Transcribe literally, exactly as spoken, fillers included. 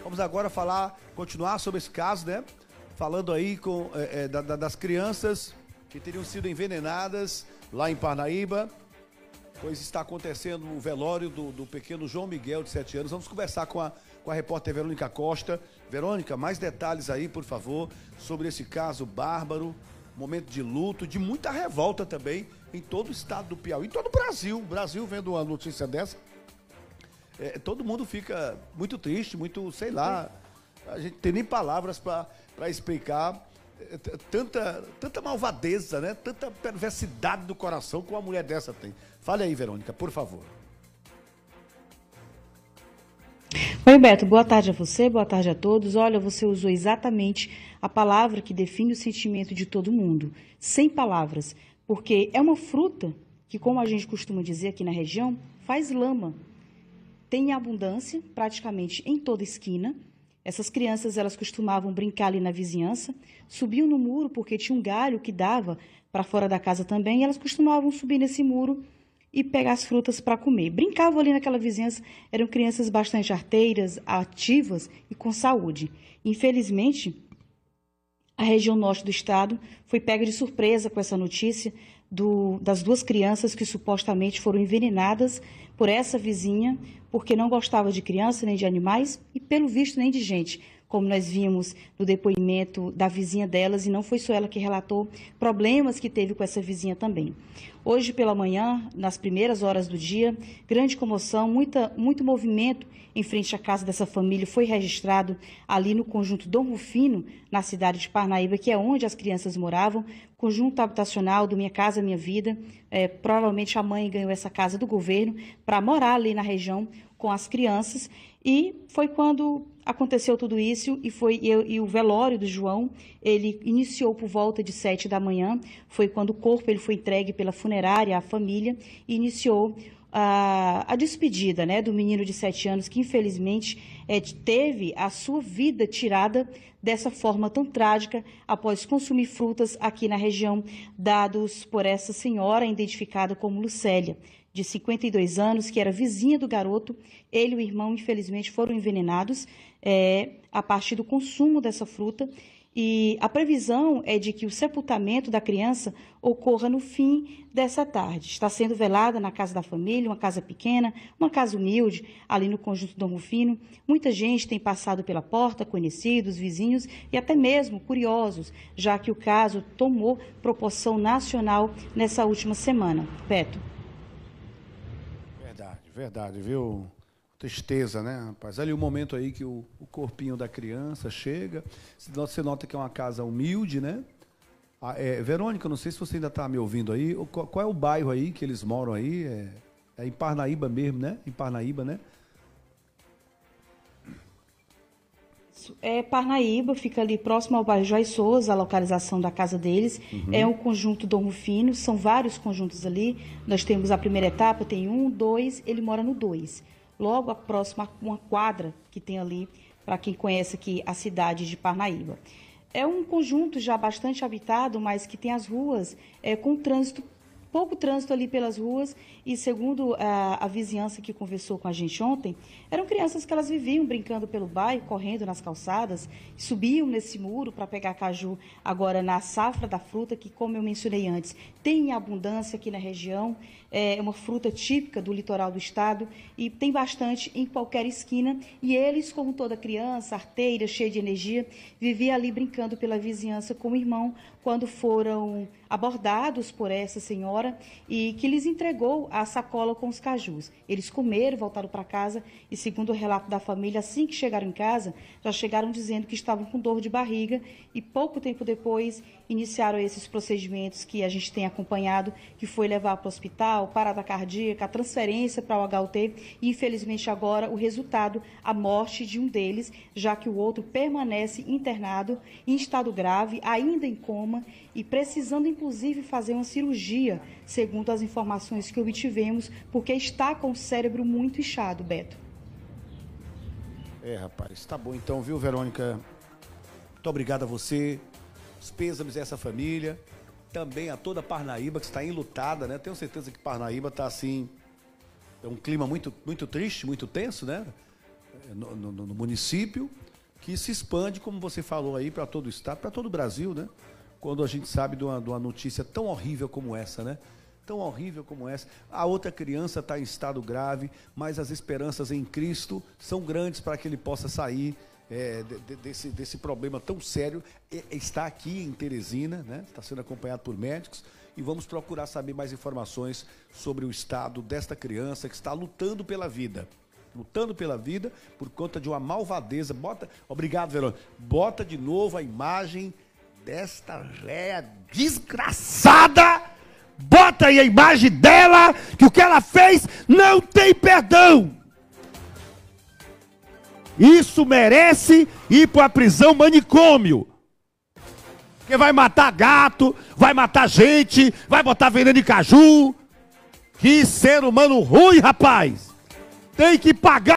Vamos agora falar, continuar sobre esse caso, né? Falando aí com, é, é, da, da, das crianças que teriam sido envenenadas lá em Parnaíba, pois está acontecendo o velório do, do pequeno João Miguel, de sete anos. Vamos conversar com a, com a repórter Verônica Costa. Verônica, mais detalhes aí, por favor, sobre esse caso bárbaro, momento de luto, de muita revolta também em todo o estado do Piauí, em todo o Brasil. O Brasil vendo uma notícia dessa, é, todo mundo fica muito triste, muito, sei lá, a gente tem nem palavras para explicar é, tanta, tanta malvadeza, né? Tanta perversidade do coração que uma mulher dessa tem. Fale aí, Verônica, por favor. Oi, Beto, boa tarde a você, boa tarde a todos. Olha, você usou exatamente a palavra que define o sentimento de todo mundo, sem palavras, porque é uma fruta que, como a gente costuma dizer aqui na região, faz lama. Tem abundância praticamente em toda esquina. Essas crianças, elas costumavam brincar ali na vizinhança, subiam no muro porque tinha um galho que dava para fora da casa também, e elas costumavam subir nesse muro e pegar as frutas para comer. Brincavam ali naquela vizinhança, eram crianças bastante arteiras, ativas e com saúde. Infelizmente, a região norte do estado foi pega de surpresa com essa notícia do, das duas crianças que supostamente foram envenenadas por essa vizinha, porque não gostava de criança nem de animais e, pelo visto, nem de gente, como nós vimos no depoimento da vizinha delas, e não foi só ela que relatou problemas que teve com essa vizinha também. Hoje pela manhã, nas primeiras horas do dia, grande comoção, muita, muito movimento em frente à casa dessa família foi registrado ali no conjunto Dom Rufino, na cidade de Parnaíba, que é onde as crianças moravam, conjunto habitacional do Minha Casa Minha Vida. É, provavelmente a mãe ganhou essa casa do governo para morar ali na região com as crianças, e foi quando aconteceu tudo isso, e foi e, e o velório do João, ele iniciou por volta de sete da manhã, foi quando o corpo ele foi entregue pela funerária à família, e iniciou a, a despedida, né, do menino de sete anos, que infelizmente é, teve a sua vida tirada dessa forma tão trágica, após consumir frutas aqui na região, dados por essa senhora, identificada como Lucélia, de cinquenta e dois anos, que era vizinha do garoto. Ele e o irmão, infelizmente, foram envenenados é, a partir do consumo dessa fruta, e a previsão é de que o sepultamento da criança ocorra no fim dessa tarde. Está sendo velada na casa da família, uma casa pequena, uma casa humilde, ali no conjunto Dom Rufino. Muita gente tem passado pela porta, conhecidos, vizinhos e até mesmo curiosos, já que o caso tomou proporção nacional nessa última semana. Beto. Verdade, verdade, viu? Tristeza, né, rapaz? Ali o momento aí que o, o corpinho da criança chega, você nota que é uma casa humilde, né? Ah, é, Verônica, não sei se você ainda está me ouvindo aí, qual, qual é o bairro aí que eles moram aí? É, é em Parnaíba mesmo, né? Em Parnaíba, né? É Parnaíba, fica ali próximo ao bairro Joy Souza, a localização da casa deles. Uhum. É um conjunto Dom Rufino, são vários conjuntos ali. Nós temos a primeira etapa, tem um, dois, ele mora no dois. Logo próximo a uma quadra que tem ali, para quem conhece aqui a cidade de Parnaíba. É um conjunto já bastante habitado, mas que tem as ruas é, com trânsito, pouco trânsito ali pelas ruas, e segundo a, a vizinhança que conversou com a gente ontem, eram crianças que elas viviam brincando pelo bairro, correndo nas calçadas, subiam nesse muro para pegar caju, agora na safra da fruta, que, como eu mencionei antes, tem em abundância aqui na região, é uma fruta típica do litoral do estado e tem bastante em qualquer esquina, e eles, como toda criança, arteira, cheia de energia, viviam ali brincando pela vizinhança com o irmão, quando foram abordados por essa senhora e que lhes entregou a sacola com os cajus. Eles comeram, voltaram para casa e, segundo o relato da família, assim que chegaram em casa, já chegaram dizendo que estavam com dor de barriga e pouco tempo depois iniciaram esses procedimentos que a gente tem acompanhado, que foi levar para o hospital, parada cardíaca, a transferência para o H U T e, infelizmente, agora o resultado, a morte de um deles, já que o outro permanece internado em estado grave, ainda em coma e precisando, inclusive, fazer uma cirurgia, segundo as informações que obtivemos, porque está com o cérebro muito inchado, Beto. É, rapaz, tá bom então, viu, Verônica? Muito obrigado a você, os pêsames a essa família, também a toda Parnaíba, que está enlutada, né? Tenho certeza que Parnaíba está assim, é um clima muito, muito triste, muito tenso, né? no, no, no município, que se expande, como você falou aí, para todo o estado, para todo o Brasil, né? Quando a gente sabe de uma, de uma notícia tão horrível como essa, né? Tão horrível como essa. A outra criança está em estado grave, mas as esperanças em Cristo são grandes para que ele possa sair é, de, de, desse, desse problema tão sério. E, está aqui em Teresina, né? Está sendo acompanhado por médicos, e vamos procurar saber mais informações sobre o estado desta criança que está lutando pela vida. Lutando pela vida por conta de uma malvadeza. Bota, obrigado, Verônica. Bota de novo a imagem desta véia desgraçada. Bota aí a imagem dela, que o que ela fez não tem perdão. Isso merece ir para a prisão manicômio. Porque vai matar gato, vai matar gente, vai botar veneno de caju. Que ser humano ruim, rapaz. Tem que pagar.